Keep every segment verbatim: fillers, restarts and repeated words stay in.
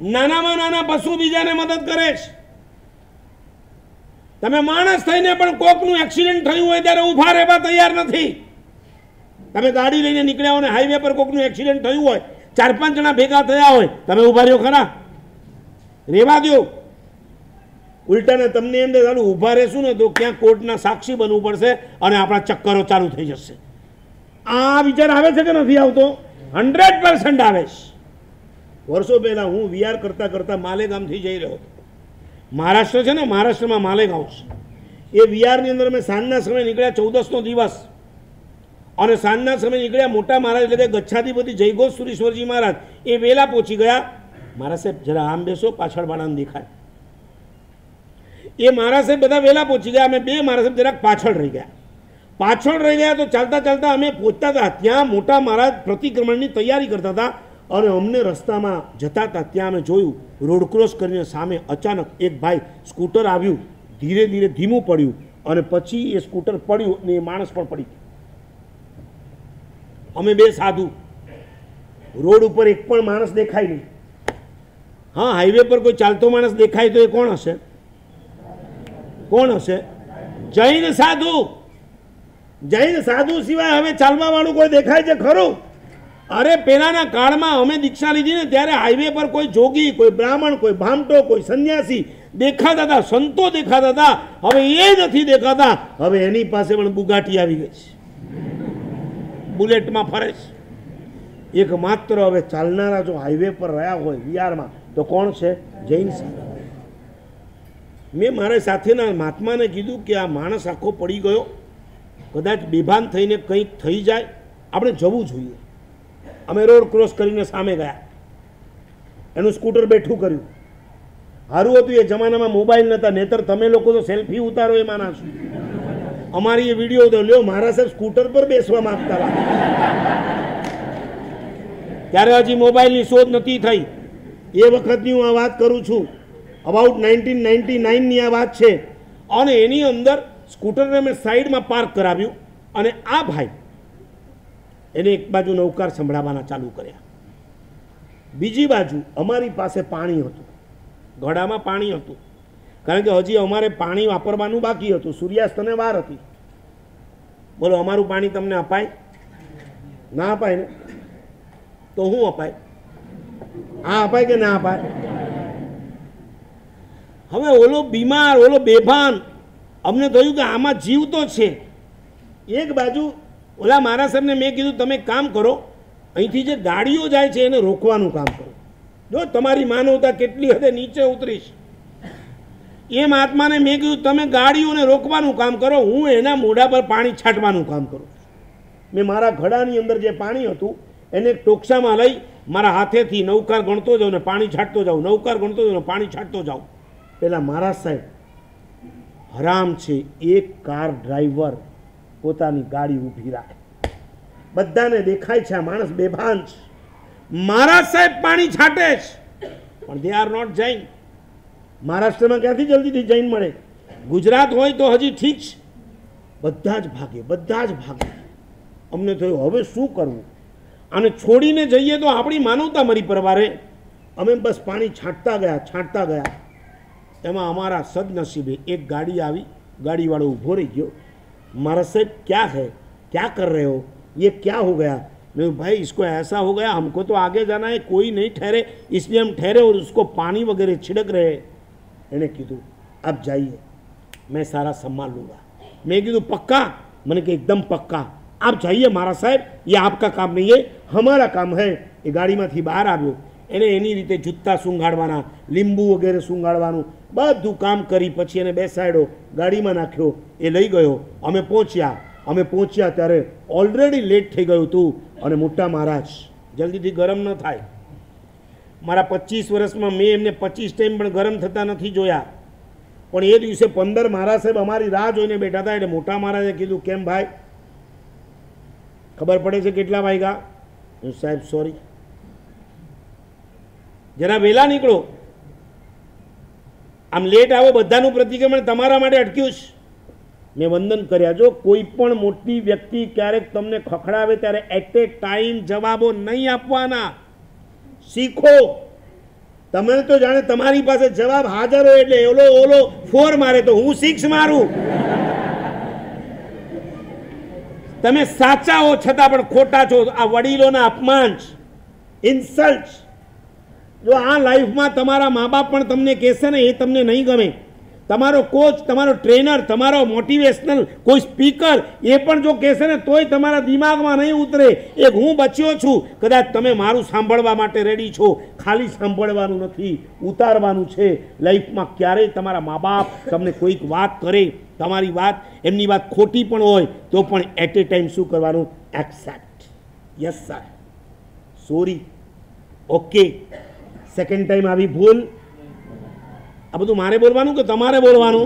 નાનામાં નાના પશુ બીજાને મદદ કરે છે. તમે માણસ થઈને પણ કોકનું એક્સિડન્ટ થયું હોય ત્યારે ઊભા રહેવા તૈયાર નથી. તમે ગાડી લઈને નીકળ્યા હોય ને હાઈવે પર કોકનું એક્સિડન્ટ થયું હોય, ચાર પાંચ જણા ભેગા થયા હોય, તમે ઊભા રહ્યો ખરા? રેવા દો. ઉલટાને તમને એમ ચાલુ ઊભા રહેશું ને તો ક્યાં કોર્ટના સાક્ષી બનવું પડશે અને આપણા ચક્કરો ચાલુ થઈ જશે. આ વિચાર આવે છે કે નથી આવતો? હંડ્રેડ પર્સન્ટ આવે છે. વર્ષો પહેલા હું વીઆર કરતા કરતા માલેગામથી જઈ રહ્યો હતો. મહારાષ્ટ્ર છે ને, મહારાષ્ટ્રમાં માલેગાંવ છે. એ વીઆરની અંદર મેં સાંજના સમયે નીકળ્યા, ચૌદસનો દિવસ, અને સાંજના સમયે નીકળ્યા. મોટા મહારાજ એટલે કે ગચ્છાધિપતિ જયઘોષ સુરેશ્વરજી મહારાજ એ વેલા પહોંચી ગયા. મારા સાહેબ જરા આમ બેસો, પાછળ વાળાને દેખાય. એ મારા સાહેબ બધા વેલા પહોંચી ગયા. અમે બે મારા સાહેબ જરાક પાછળ રહી ગયા. પાછળ રહી ગયા તો ચાલતા ચાલતા અમે પહોંચતા હતા. ત્યાં મોટા મહારાજ પ્રતિક્રમણની તૈયારી કરતા હતા અને અમને રસ્તામાં જતા હતા ત્યાં અમે જોયું, રોડ ક્રોસ કરીને સામે અચાનક એક ભાઈ સ્કૂટર આવ્યું, ધીરે ધીરે ધીમું પડ્યું અને પછી એ સ્કૂટર પડ્યું અને એ માણસ પણ પડી ગયો. અમે બે સાધુ, રોડ ઉપર એક પણ માણસ દેખાય નહીં. હા, હાઈવે પર કોઈ ચાલતો માણસ દેખાય તો એ કોણ હશે? કોણ હશે? જૈન સાધુ. જૈન સાધુ સિવાય હવે ચાલવા વાળું કોઈ દેખાય છે ખરું? અરે પેલાના કાળમાં અમે દીક્ષા લીધી ને ત્યારે હાઈવે પર કોઈ જોગી, કોઈ બ્રાહ્મણ, કોઈ ભામટો, કોઈ સંન્યાસી દેખાતા હતા, સંતો દેખાતા હતા. હવે એ નથી દેખાતા. હવે એની પાસે પણ બુગાટી આવી ગઈ છે, બુલેટમાં ફરે છે. એક માત્ર હવે ચાલનારા જો હાઈવે પર રહ્યા હોય વિહારમાં તો કોણ છે? જૈન સાધુ. મેં મારા સાથેના મહાત્માને કીધું કે આ માણસ આખો પડી ગયો, કદાચ બેભાન થઈને કંઈક થઈ જાય, આપણે જવું જોઈએ. અમે રોડ ક્રોસ કરીને સામે ગયા, એનું સ્કૂટર બેઠું કર્યું. સારું હતું એ જમાનામાં મોબાઈલ નહોતા, નહીતર તમે લોકો તો સેલ્ફી ઉતારો એ માના છો. અમારી એ વિડીયો તો લ્યો, મારા સાહેબ સ્કૂટર પર બેસવા માંગતા હતા. ત્યારે હજી મોબાઈલની શોધ નથી થઈ. એ વખતની હું આ વાત કરું છું, અબાઉટ નાઇન્ટીન નાઇન્ટી નાઇનની આ વાત છે. અને એની અંદર સ્કૂટરને મેં સાઈડમાં પાર્ક કરાવ્યું અને આ ભાઈ એને એક બાજુ નૌકાર સંભળાવવાના ચાલુ કર્યા, બીજી બાજુ અમારી પાસે પાણી હતું, ઘડામાં પાણી હતું, કારણ કે હજી અમારે પાણી વાપરવાનું બાકી હતું, સૂર્યાસ્તને વાર હતી. બોલો, અમારું પાણી તમને અપાય? ના અપાય ને? તો શું અપાય? આ અપાય કે ના અપાય? હવે ઓલો બીમાર, ઓલો બેભાન, અમને થયું કે આમાં જીવ તો છે. એક બાજુ ઓલા મારા સાહેબને મેં કીધું તમે કામ કરો, અહીંથી જે ગાડીઓ જાય છે એને રોકવાનું કામ કરો. જો તમારી માનવતા કેટલી હદે નીચે ઉતરીશ. એ મહાત્માને મેં કીધું તમે ગાડીઓને રોકવાનું કામ કરો, હું એના મોઢા પર પાણી છાંટવાનું કામ કરું. મેં મારા ઘડાની અંદર જે પાણી હતું એને ટોકસામાં લઈ મારા હાથેથી નૌકાર ગણતો જાઉં ને પાણી છાંટતો જાઉં, નૌકાર ગણતો જાઉં ને પાણી છાંટતો જાઉં. પેલા મહારાજ સાહેબ હરામ છે, એક કાર ડ્રાઈવર પોતાની ગાડી ઊભી રાખે, બધાને દેખાય છે આ માણસ બેભાન છે. મહારાજ સાહેબ પાણી છાંટે છે, પણ દે આર નોટ જૈન. મહારાષ્ટ્રમાં ક્યાંથી જલ્દીથી જૈન મળે? ગુજરાત હોય તો હજી ઠીક છે. બધા જ ભાગે, બધા જ ભાગે. અમને થયું હવે શું કરવું? અને છોડીને જઈએ તો આપણી માનવતા મરી પરવારે. અમે બસ પાણી છાંટતા ગયા, છાંટતા ગયા. એમાં અમારા સદનસીબે એક ગાડી આવી, ગાડીવાળો ઊભો રહી ગયો. महाराज साहब क्या है, क्या कर रहे हो, ये क्या हो गया? मैं भाई इसको ऐसा हो गया, हमको तो आगे जाना है, कोई नहीं ठहरे, इसलिए हम ठहरे और उसको पानी वगैरह छिड़क रहे. मैंने कीधु आप जाइए, मैं सारा संभाल लूँगा. मैं कीधु पक्का? मैंने कहा एकदम पक्का, आप जाइए महाराज साहब, ये आपका काम नहीं है, हमारा काम है. ये गाड़ी में थी बाहर આવ્યો, એને એની રીતે જૂતા સુંઘાડવાના, લીંબુ વગેરે સુંઘાડવાનું બધું કામ કરી પછી એને બેસાડ્યો, ગાડીમાં નાખ્યો, એ લઈ ગયો. અમે પહોંચ્યા અમે પહોંચ્યા ત્યારે ઓલરેડી લેટ થઈ ગયું હતું. અને મોટા મહારાજ જલ્દીથી ગરમ ન થાય. મારા પચીસ વર્ષમાં મેં એમને પચીસ ટાઈમ પણ ગરમ થતા નથી જોયા. પણ એ દિવસે પંદર મહારાજ સાહેબ અમારી રાહ જોઈને બેઠા હતા. એટલે મોટા મહારાજે કીધું કેમ ભાઈ, ખબર પડે છે કેટલા વાગ્યા? હું સાહેબ સોરી, જરા વહેલા નીકળો, આમ લેટ આવો, બધાનું પ્રતિક્રમણ તમારા માટે અટક્યું છે. મેં વંદન કર્યા. જો કોઈ પણ મોટી વ્યક્તિ ક્યારેક તમને ખખડાવે ત્યારે એટ એ ટાઈમ જવાબો નહીં આપવાના, શીખો. તમે તો જાણે તમારી પાસે જવાબ હાજર હોય એટલે ઓલો ઓલો ફોર મારે તો હું સિક્સ મારું. તમે સાચા હો છતાં પણ ખોટા છો. આ વડીલોના અપમાન, ઇન્સલ્ટ. જો આ લાઈફમાં તમારા મા બાપ પણ તમને કહેશે ને એ તમને નહીં ગમે. તમારો કોચ, તમારો ટ્રેનર, તમારો મોટિવેશનલ કોઈ સ્પીકર એ પણ જો કહેશે ને તોય તમારા દિમાગમાં નહીં ઉતરે. એક હું બચ્યો છું, કદાચ તમે મારું સાંભળવા માટે રેડી છો. ખાલી સાંભળવાનું નથી, ઉતારવાનું છે. લાઈફમાં ક્યારેય તમારા મા બાપ તમને કોઈક વાત કરે, તમારી વાત એમની વાત ખોટી પણ હોય તો પણ એટ એ ટાઈમ શું કરવાનું? Accept. Yes sir, sorry, okay. Second time આવી ભૂલ. આ બધું મારે બોલવાનું કે તમારે બોલવાનું?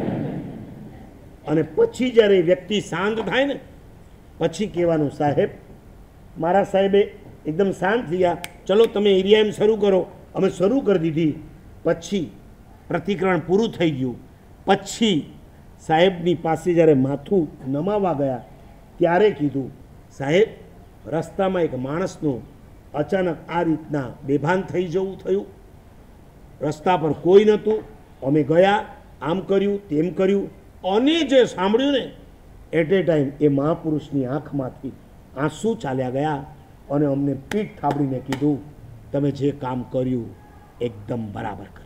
અને પછી જ્યારે વ્યક્તિ શાંત થાય ને પછી કહેવાનું, સાહેબ, મારા સાહેબે એકદમ શાંત થયા, ચલો તમે એરિયા એમ શરૂ કરો. અમે શરૂ કરી દીધી. પછી પ્રતિક્રમણ પૂરું થઈ ગયું. પછી સાહેબની પાસે જ્યારે માથું નમાવા ગયા ત્યારે કીધું, સાહેબ, રસ્તામાં એક માણસનું અચાનક આ રીતના બેભાન થઈ જવું થયું. રસ્તા પર કોઈ નહોતું. અમે ગયા, આમ કર્યું, તેમ કર્યું. અને જે સાંભળ્યું ને એટ એ ટાઈમ એ મહાપુરુષની આંખમાંથી આંસુ ચાલ્યા ગયા અને અમને પીઠ થાબડીને કીધું, તમે જે કામ કર્યું એકદમ બરાબર કર્યું.